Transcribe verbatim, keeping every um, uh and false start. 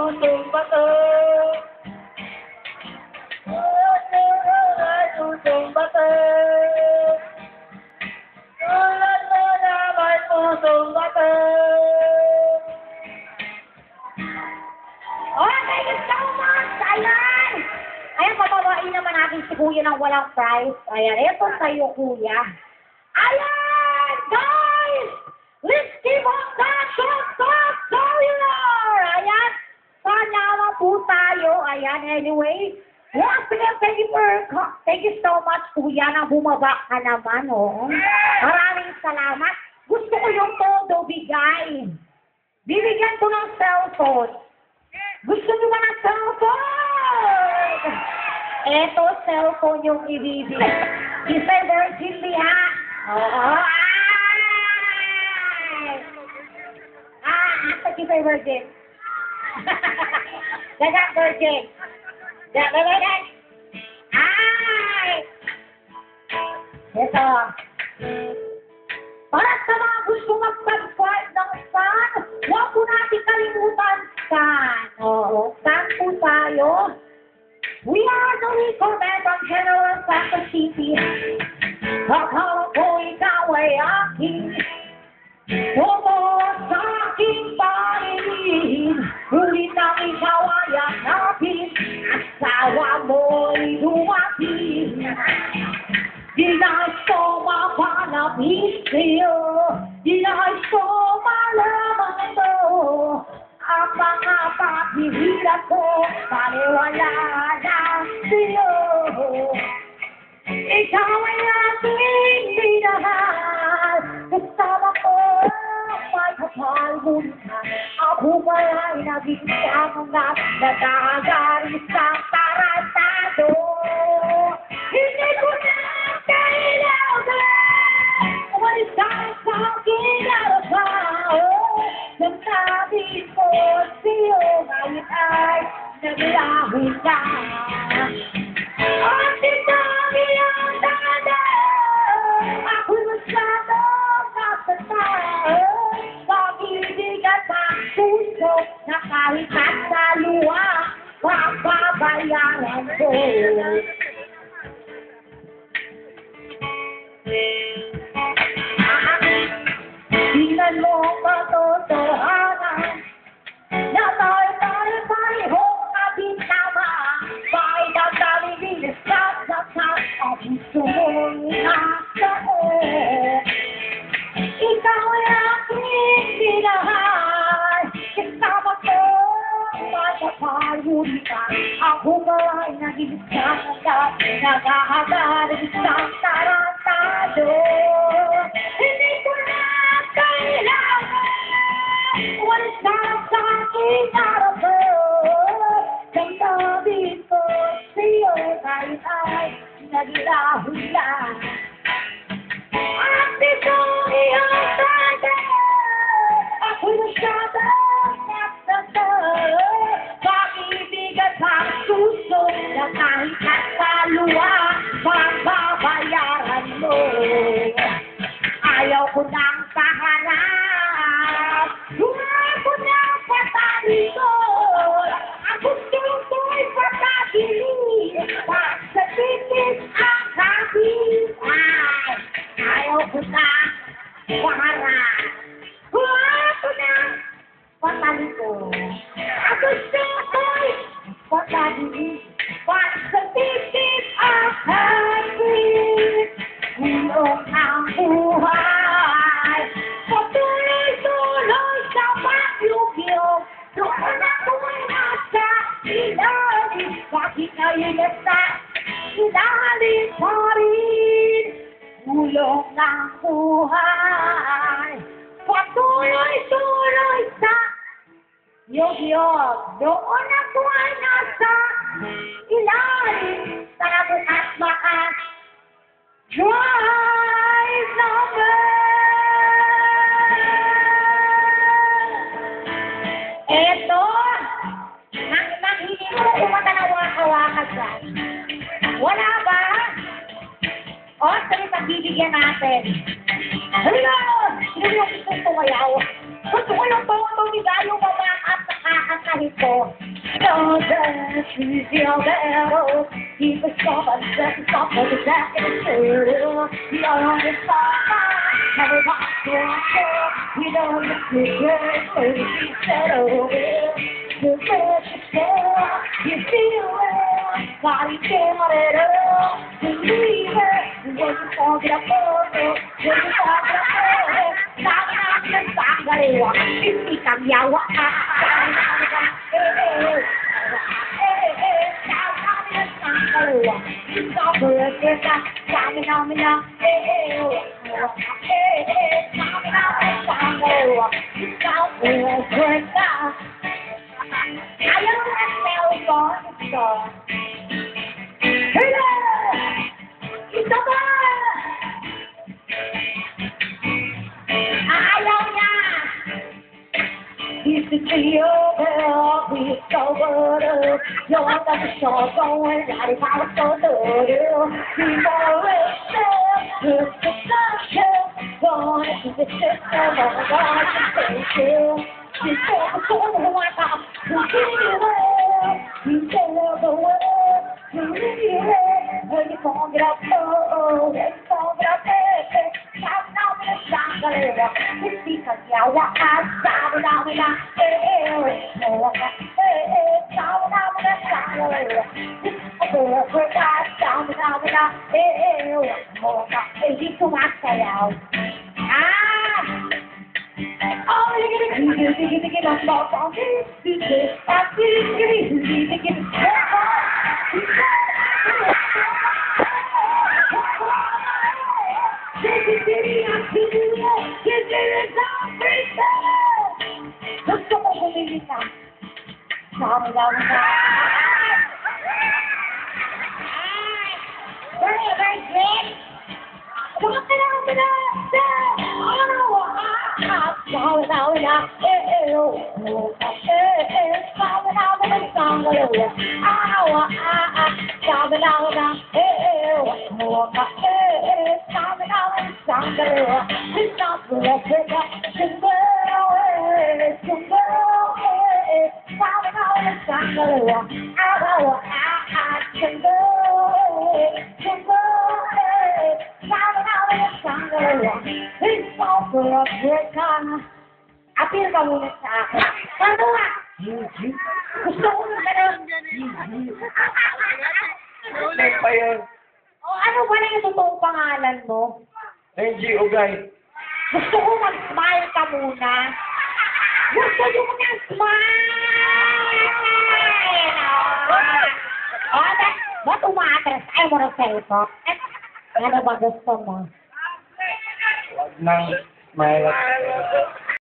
pusong bato. Ay pusong bato. Tulad mo na may pusong bato. Oh, thank you so much! Ayan! Ayan, papawain naman natin si Kuya ng walang prize. Ayan, ito sa'yo, Kuya. Ayan! Guys! Let's give up that shot top cellular! Ayan! Sana po tayo. Ayan, anyway. Once again, thank you for, thank you so much, Kuya, na bumaba ka naman, oh. Maraming salamat. Gusto ko yung todo bigay. Bibigyan ko ng cellphone. Gusto niyo ba ng cellphone? Eto, cellphone yung ibibigay. Isa virgin ha. Oo. Ay! Ah, asa si virgin? Daga virgin. Daga virgin. Ay! Eto. Para sa mga gusto mag-subscribe ng fan, huwag po natin kalimutan fan. Oo, fan po tayo. We are the recommend from General Santos City. Akala ko ikaw ay aking tungkol sa aking paligid. Ngunit ang ikaw ay hanapin, asawa mo'y dumating. Di nais ko mapanapis sa'yo, di nais ko malaman ito. Ang mga paghihilat ko, paniwala na sa'yo. Ikaw ay aking minahal, kasama ko may kapal muna. Ako ay naging sangat, nagagaling sa tarantado. Hindi ko na kailangan, walis ka sa aking araw. Nagsabi ko sa'yo, ngayon ay naglaho ka. Ang sinabi ang dada, ako'y masyadong nasasal. Pag-ibig at ang puso na kahit at sa luwa, papabayaran ko. Tingnan mo ang katotohanan na tayo-tayo parehong kabintama. Kahit ang dami-bilis sa lakas ang gusto mong nasa ko. Ikaw ay aking minahal, kasama ko matapayun ka. Ako ay naging sangat, nag-ahagarin sa tarantado. Hindi ko na kailangan, walis na sa aking harapan. Kamtabi ko sa'yo kahit ay naglaho lang. At itong iyong tanda, ako'y masyadong nasasal. Pag-ibig at ang puso na kahit at sa luwa, papabayaran mo. Ayaw ko nang paharap, ayaw ko nang patalikod. Ang gusto ko'y patagilid, sa titis ang kapit. Ay, ayaw ko nang paharap, ayaw ko nang patalikod. Ang gusto ko'y patagilid, sa titis ang kapit. Ulong ang buhay, patuloy-tuloy sa pagyugyog. Doon ako'y nasa ilalim, bakit ngayon nasa ilalim pa rin? Ulong ng buhay, patuloy-tuloy sa yugyog. Doon ako'y nasa ilalim, sabot at maas. Drive number! Eto! Nang nanghingi ko kung matanawa-kawakan dyan. Wala ba? O, sige, pagbibigyan natin. Halika! Sino yung gusto tumayaw? Gusto ko yung bawang tumigayo, mama at nakakakahit for your dance, you feel better. Keep it soft and set it up for the jack and the shirt. We are on the side, never got to answer. We don't look good, so we settle it. You let yourself, you feel it, body tear it up. Believe it, when you forget about it, when you forget about it. Sabi natin sa kaliwa, hindi kang yawa ka. Sabi natin, eh, eh, eh, eh, sabi natin sa kaliwa, hindi ka perfect ka. Sabi namin na, eh, eh, eh, eh, sabi natin sa kaliwa, hindi ka perfect ka. Ayaw na cellphone ito. Hello! Ito ba? Ayaw niya! This is the girl, we sobered up. You're on the shore going, that is how it's going to do. People will say, it's the sunshine, gonna keep the system, gonna stay still. You say the soul of the white house, you feel it, you say the word, you really it, when you can't get up, oh, when you can't get up, eh, eh, shout out in the jungle, it's because you're what I shout out in the, eh, eh, eh, eh, shout out in the jungle, it's a bird, I shout out in the, eh, eh, eh, eh, you too much, ah! Oh, you get it, you get it, you get it, I'm not on this, you get it, I see it, you get it, you get it, gusto mo bumili ka? Sabi daw na. Very, very great. Bakit ka lang ka na? Ano? Sabi daw na. Eh, eh, oh. Eh, eh. Sabi daw na ng sangalo. Awa, ah, ah. Sabi daw na. Eh, eh, oh. Eh, eh. Sabi daw na ng sangalo. It's not for Africa. Single, eh. Single, eh. Sabi daw na ng sangalo. Awa, ah, ah. Single, eh. Single, eh. Sabi daw na ng sangalo. It's not for Africa. Apil ka muna sa akin. Ano nga? Gusto ko na ganun. Ano pa yan? O ano ba na yung totoong pangalan mo? N G Ugay. Gusto ko mag-smile ka muna. Gusto ko mag-smile! O, ba't ba't umaatras? Ayaw mo ng cellphone? Ano ba gusto mo? Huwag nang smile at